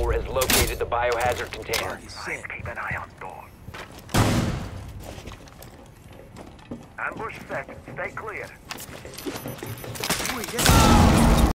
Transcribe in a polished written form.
4 has located the biohazard container. Keep an eye on door. Ambush set. Stay clear.